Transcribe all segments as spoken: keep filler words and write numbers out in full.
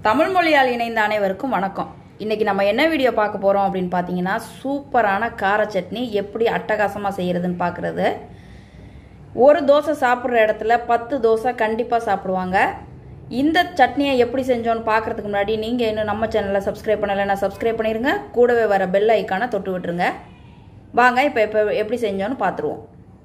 தமிழ் மொழியால் இணைந்த அனைவருக்கும் வணக்கம். இன்னைக்கு நம்ம என்ன வீடியோ பார்க்க போறோம் அப்படின்னு பார்த்தீங்கன்னா, சூப்பரான கார சட்னி எப்படி அட்டகாசமா செய்யறதுன்னு பார்க்கறது. ஒரு தோசை சாப்பிட்ற இடத்துல பத்து தோசை கண்டிப்பா சாப்பிடுவாங்க. இந்த சட்னியை எப்படி செஞ்சோன்னு பார்க்கறதுக்கு முன்னாடி நீங்க இன்னும் நம்ம சேனலை சப்ஸ்கிரைப் பண்ணலைன்னா சப்ஸ்கிரைப் பண்ணிருங்க. கூடவே வர பெல் ஐக்கானை தொட்டு விட்டுருங்க. வாங்க இப்போ இப்போ எப்படி செஞ்சோன்னு பார்த்துருவோம்.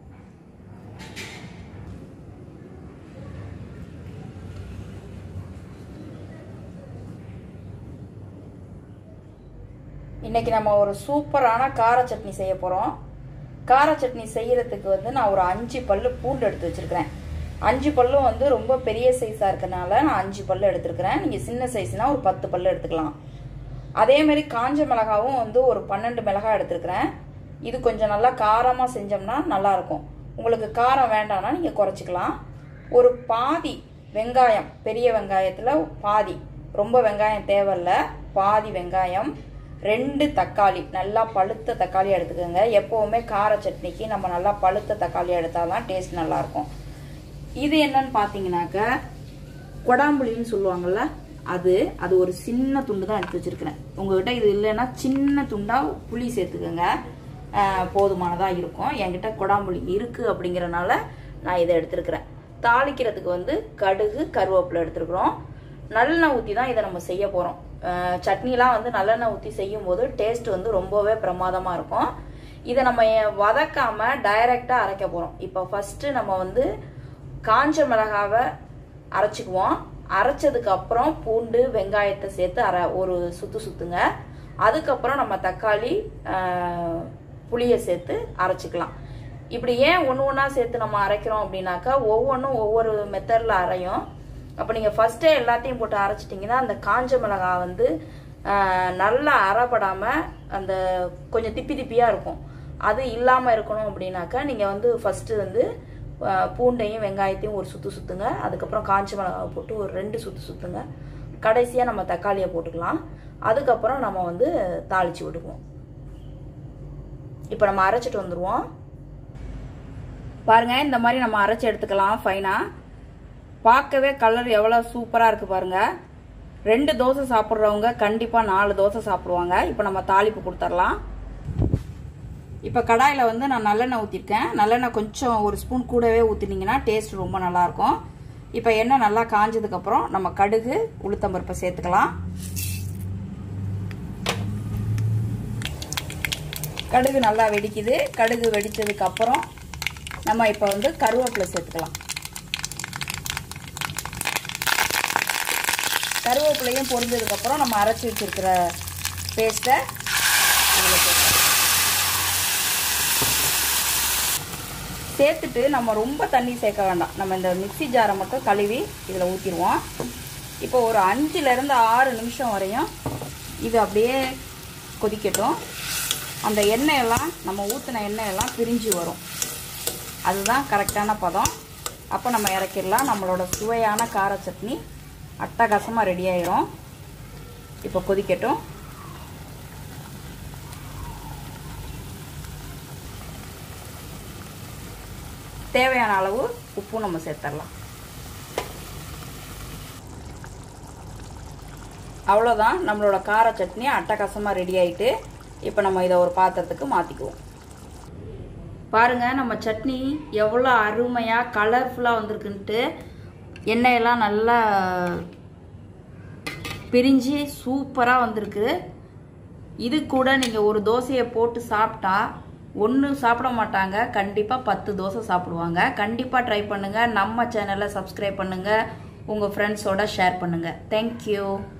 இன்றைக்கி நம்ம ஒரு சூப்பரான கார சட்னி செய்ய போகிறோம். கார சட்னி செய்கிறதுக்கு வந்து நான் ஒரு அஞ்சு பல்லு பூண்டு எடுத்து வச்சுருக்கிறேன். அஞ்சு பல்லும் வந்து ரொம்ப பெரிய சைஸாக இருக்கனால நான் அஞ்சு பல்லு எடுத்துருக்கிறேன். நீங்கள் சின்ன சைஸ்னால் ஒரு பத்து பல்லு எடுத்துக்கலாம். அதேமாரி காஞ்ச மிளகாவும் வந்து ஒரு பன்னெண்டு மிளகாய் எடுத்துருக்கிறேன். இது கொஞ்சம் நல்லா காரமாக செஞ்சோம்னா நல்லாயிருக்கும். உங்களுக்கு காரம் வேண்டாம்னா நீங்கள் குறைச்சிக்கலாம். ஒரு பாதி வெங்காயம், பெரிய வெங்காயத்தில் பாதி, ரொம்ப வெங்காயம் தேவையில்லை, பாதி வெங்காயம், ரெண்டு தக்காளி, நல்லா பழுத்த தக்காளி எடுத்துக்கோங்க. எப்போவுமே கார சட்னிக்கு நம்ம நல்லா பழுத்த தக்காளி எடுத்தால் தான் டேஸ்ட் நல்லாயிருக்கும். இது என்னன்னு பார்த்தீங்கன்னாக்க கொடாம்புளின்னு சொல்லுவாங்கள்ல, அது அது ஒரு சின்ன துண்டு தான் எடுத்து வச்சுருக்கிறேன். உங்கள்கிட்ட இது இல்லைன்னா சின்ன துண்டாக புளி சேர்த்துக்கோங்க, போதுமானதாக இருக்கும். என்கிட்ட கொடாம்புளி இருக்குது அப்படிங்கிறனால நான் இதை எடுத்துருக்கிறேன். தாளிக்கிறதுக்கு வந்து கடுகு, கருவேப்பிலை எடுத்துருக்குறோம். நல்லெண்ணெய் ஊற்றி தான் இதை நம்ம செய்ய போகிறோம். சட்னிலாம் வந்து நல்லெண்ணெய் ஊற்றி செய்யும் போது டேஸ்ட் வந்து ரொம்பவே பிரமாதமாக இருக்கும். இதை நம்ம வதக்காமல் டைரெக்டாக அரைக்க போகிறோம். இப்போ ஃபஸ்ட்டு நம்ம வந்து காஞ்ச மிளகாவை அரைச்சிக்குவோம். அரைச்சதுக்கு அப்புறம் பூண்டு, வெங்காயத்தை சேர்த்து அரை ஒரு சுற்று சுற்றுங்க. அதுக்கப்புறம் நம்ம தக்காளி, புளியை சேர்த்து அரைச்சிக்கலாம். இப்படி ஏன் ஒன்று ஒன்றா சேர்த்து நம்ம அரைக்கிறோம் அப்படின்னாக்கா, ஒவ்வொன்றும் ஒவ்வொரு மெத்தடில் அரையும். அப்போ நீங்கள் ஃபஸ்ட்டே எல்லாத்தையும் போட்டு அரைச்சிட்டிங்கன்னா அந்த காஞ்ச மிளகாய் வந்து நல்லா அரைப்படாமல் அந்த கொஞ்சம் திப்பி திப்பியாக இருக்கும். அது இல்லாமல் இருக்கணும் அப்படின்னாக்கா நீங்கள் வந்து ஃபஸ்ட்டு வந்து பூண்டையும் வெங்காயத்தையும் ஒரு சுற்று சுற்றுங்க. அதுக்கப்புறம் காஞ்ச மிளகாவை போட்டு ஒரு ரெண்டு சுற்று சுற்றுங்க. கடைசியாக நம்ம தக்காளியை போட்டுக்கலாம். அதுக்கப்புறம் நம்ம வந்து தாளித்து விடுவோம். இப்போ நம்ம அரைச்சிட்டு வந்துடுவோம். பாருங்கள், இந்த மாதிரி நம்ம அரைச்சி எடுத்துக்கலாம் ஃபைனாக. பார்க்கவே கலர் எவ்வளோ சூப்பராக இருக்குது பாருங்கள். ரெண்டு தோசை சாப்பிட்றவங்க கண்டிப்பாக நாலு தோசை சாப்பிடுவாங்க. இப்போ நம்ம தாளிப்பு கொடுத்துடலாம். இப்போ கடாயில் வந்து நான் நல்லெண்ணெய் ஊற்றிருக்கேன். நல்லெண்ணெய் கொஞ்சம் ஒரு ஸ்பூன் கூடவே ஊற்றினீங்கன்னா டேஸ்ட் ரொம்ப நல்லாயிருக்கும். இப்போ எண்ணெய் நல்லா காஞ்சதுக்கப்புறம் நம்ம கடுகு, உளுத்தம்பருப்பை சேர்த்துக்கலாம். கடுகு நல்லா வெடிக்குது. கடுகு வெடித்ததுக்கப்புறம் நம்ம இப்போ வந்து கருவேப்பிலை சேர்த்துக்கலாம். கருவேப்பிலையும் பொரிஞ்சதுக்கப்புறம் நம்ம அரைச்சி வச்சிருக்கிற பேஸ்ட்டை இதில் சேர்த்துக்கலாம். சேர்த்துட்டு நம்ம ரொம்ப தண்ணி சேர்க்க வேண்டாம். நம்ம இந்த மிக்சி ஜாரை மட்டும் கழுவி இதில் ஊற்றிடுவோம். இப்போ ஒரு அஞ்சுலேருந்து ஆறு நிமிஷம் வரையும் இது அப்படியே கொதிக்கட்டும். அந்த எண்ணெயெல்லாம் நம்ம ஊற்றின எண்ணெயெல்லாம் பிரிஞ்சு வரும். அதுதான் கரெக்டான பதம். அப்போ நம்ம இறக்கிடலாம். நம்மளோட சுவையான கார சட்னி அட்டகாசமாக ரெடி ஆயிரும். இப்போ கொதிக்கட்டும். தேவையான அளவு உப்பும் நம்ம சேர்த்துடலாம். அவ்வளோதான், நம்மளோட கார சட்னி அட்டகாசமாக ரெடி ஆகிட்டு இப்போ நம்ம இதை ஒரு பாத்திரத்துக்கு மாற்றிக்குவோம். பாருங்கள், நம்ம சட்னி எவ்வளோ அருமையாக கலர்ஃபுல்லாக வந்திருக்குன்ட்டு. எண்ணெயெல்லாம் நல்லா பிரிஞ்சு சூப்பராக வந்திருக்கு. இது கூட நீங்கள் ஒரு தோசையை போட்டு சாப்பிட்டா ஒன்று சாப்பிட மாட்டாங்க, கண்டிப்பாக பத்து தோசை சாப்பிடுவாங்க. கண்டிப்பாக ட்ரை பண்ணுங்கள். நம்ம சேனலை சப்ஸ்கிரைப் பண்ணுங்கள். உங்கள் ஃப்ரெண்ட்ஸோட ஷேர் பண்ணுங்கள். தேங்க்யூ.